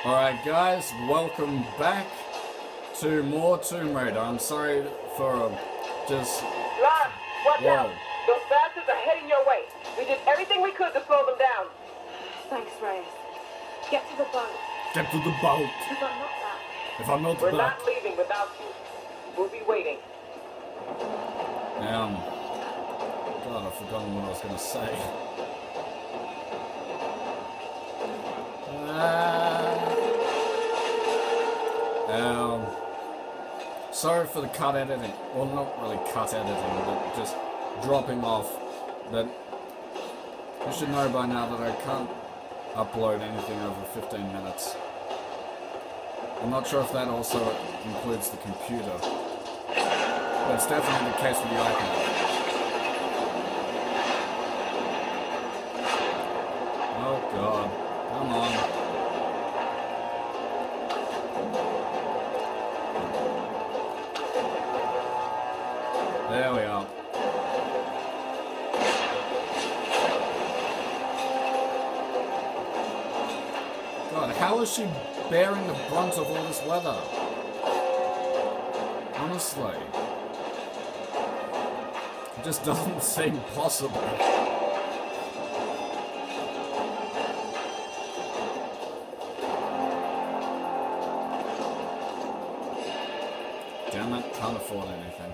Alright guys, welcome back to more Tomb Raider. I'm sorry for just... Lars, watch out! Those bastards are heading your way. We did everything we could to slow them down. Thanks, Reyes. Get to the boat. Get to the boat! If I'm not back. If I'm not We're back... not leaving without you. We'll be waiting. God, I've forgotten what I was going to say. Sorry for the cut editing. Well, not really cut editing, but just dropping off. But you should know by now that I can't upload anything over 15 minutes. I'm not sure if that also includes the computer. But it's definitely the case with the iPad. Oh god. Come on. There we are. God, how is she bearing the brunt of all this weather? Honestly. It just doesn't seem possible. Damn it, can't afford anything.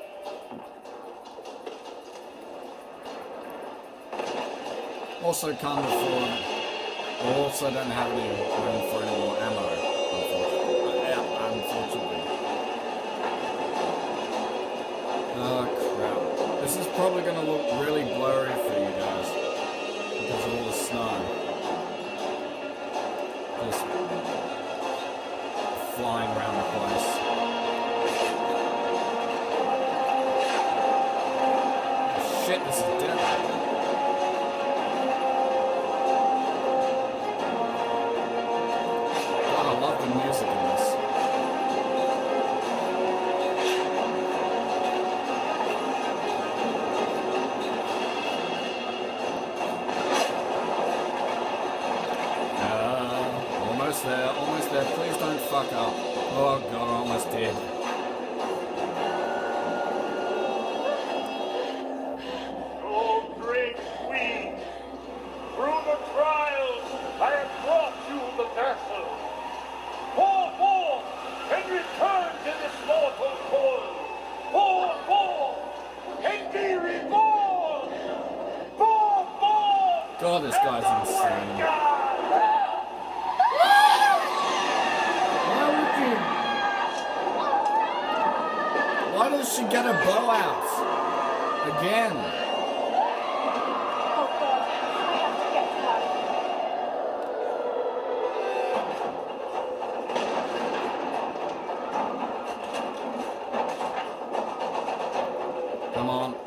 Also can't afford, or also don't have any room for any more ammo, unfortunately. Oh crap. This is probably going to look really blurry for you guys, because of all the snow. Just flying around the place. Oh, shit, this is deadly. Music in this. Almost there. Please don't fuck up. Oh god, I'm almost dead. Oh great queen, through the trials I have brought you the vessel. Pour forth and return to this mortal coil. Pour forth and be reborn. Pour forth. God, this guy's insane. Why does she get a bow out? Again. Oh God, I have to get to her. Come on.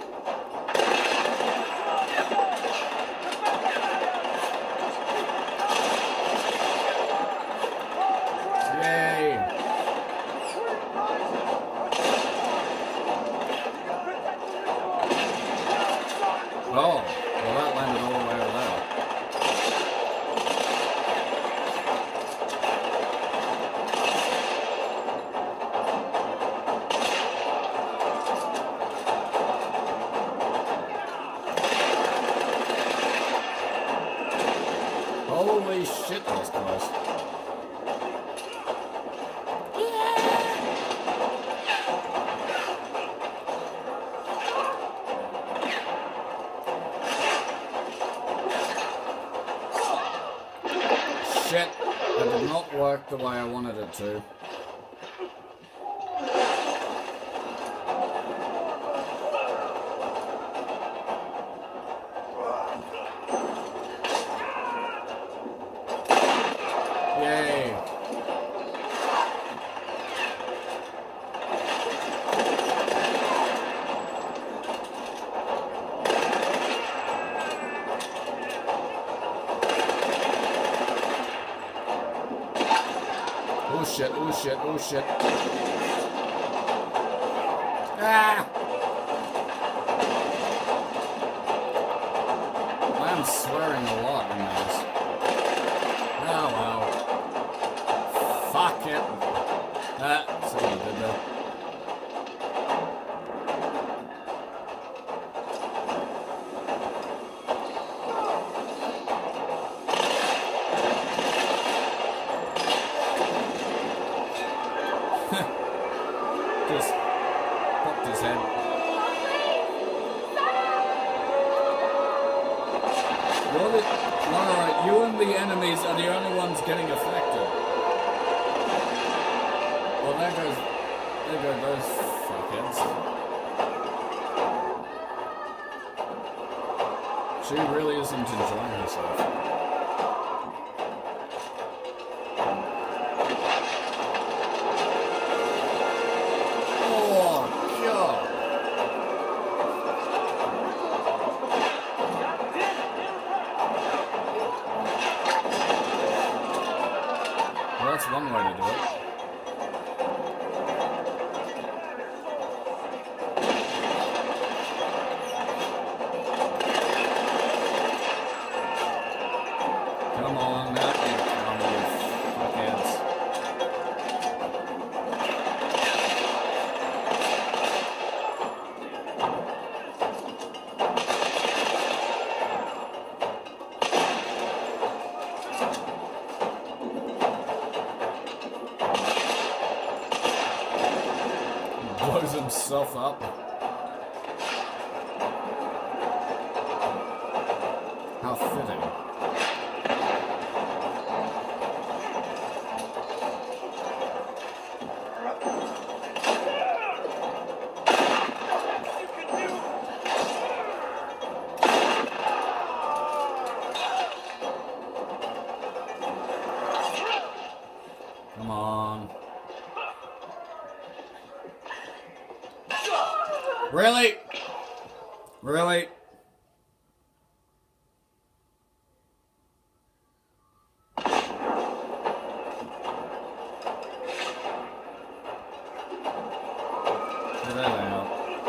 Yay. Oh, well that landed all the way over there. Holy shit, that was close. Shit, that did not work the way I wanted it to. Yay. Oh shit, oh shit, oh shit. Ah! I am swearing a lot in this. Oh well. Ah, see what I did there. Just popped his head. Lara, you and the enemies are the only ones getting affected. Well, there go those fuckheads. She really isn't enjoying herself. Oh, God. Well, that's one way to do it. Come on, now you come, you fuckheads. Blows himself up. How fitting. Come on. Really? Really? Get that out.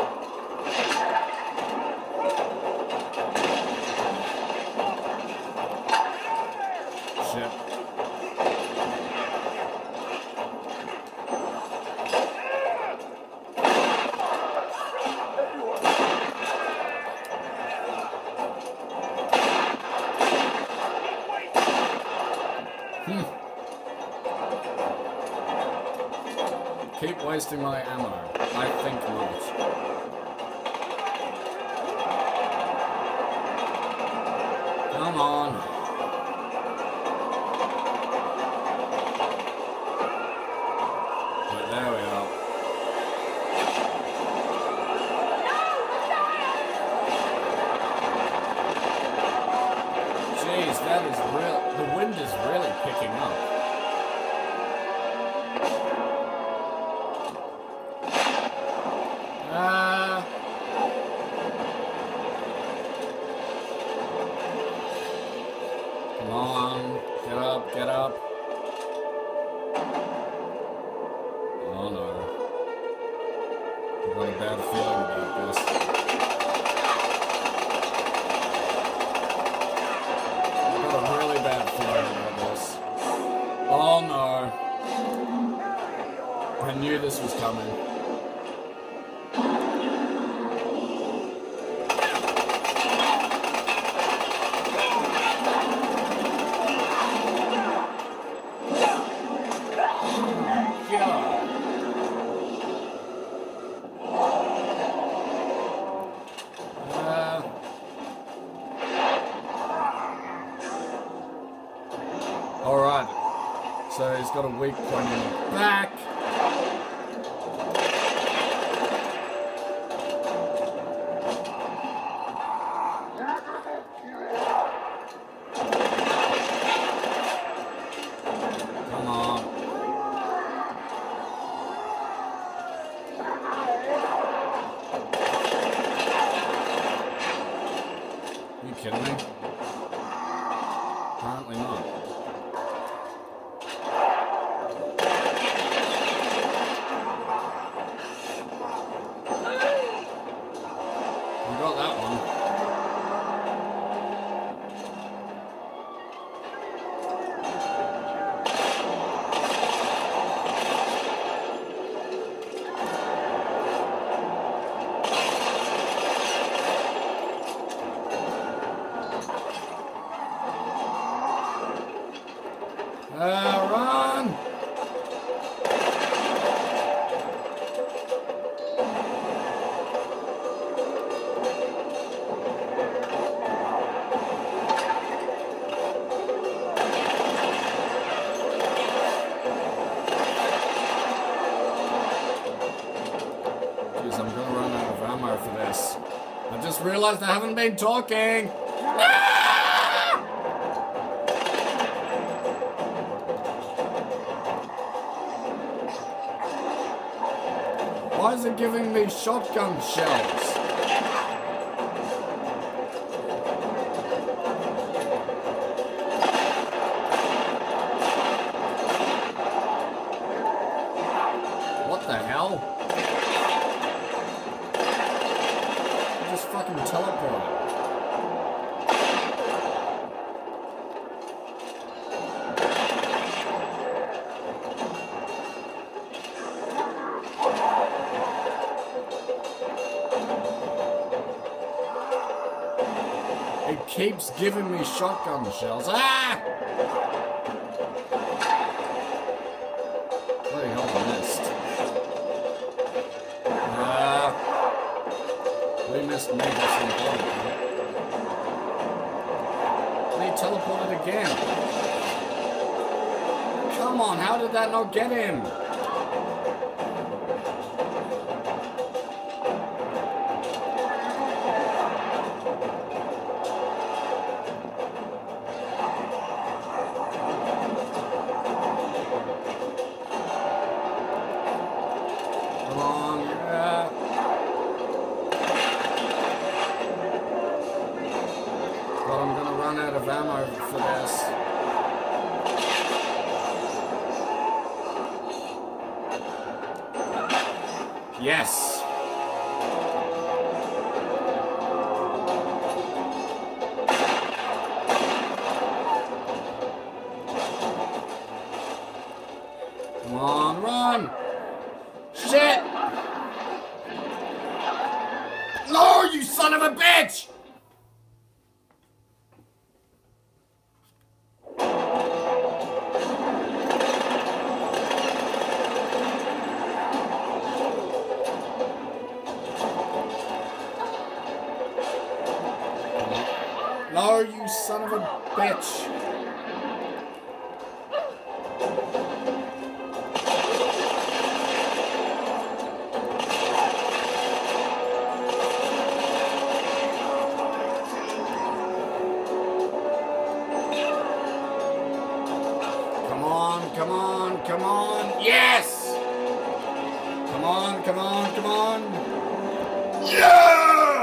Shit. Keep wasting my ammo. I think not. Come on. Right, there we are. Jeez, that is real. The wind is really picking up. Come on, get up, get up. Oh no. I've got a bad feeling about this. I've got a really bad feeling about this. Oh no. I knew this was coming. Alright, so he's got a weak point in the back. Come on. Are you kidding me? Apparently not. Run! Jeez, I'm gonna run out of ammo for this. I just realized I haven't been talking! Why is it giving me shotgun shells? What the hell? I just fucking teleported. It keeps giving me shotgun shells. Ah! Bloody hell, I missed. We missed me, that's important. And he teleported again. Come on, how did that not get him? Out of ammo for this. Yes. Come on, run! Shit! No, you son of a bitch! No, you son of a bitch. Come on, come on, come on. Yes! Come on, come on, come on. Yeah!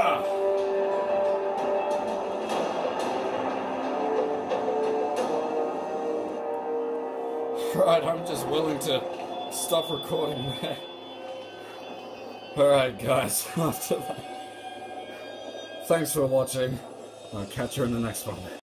Right, I'm just willing to stop recording there. Alright guys, after that. Thanks for watching. I'll catch you in the next one.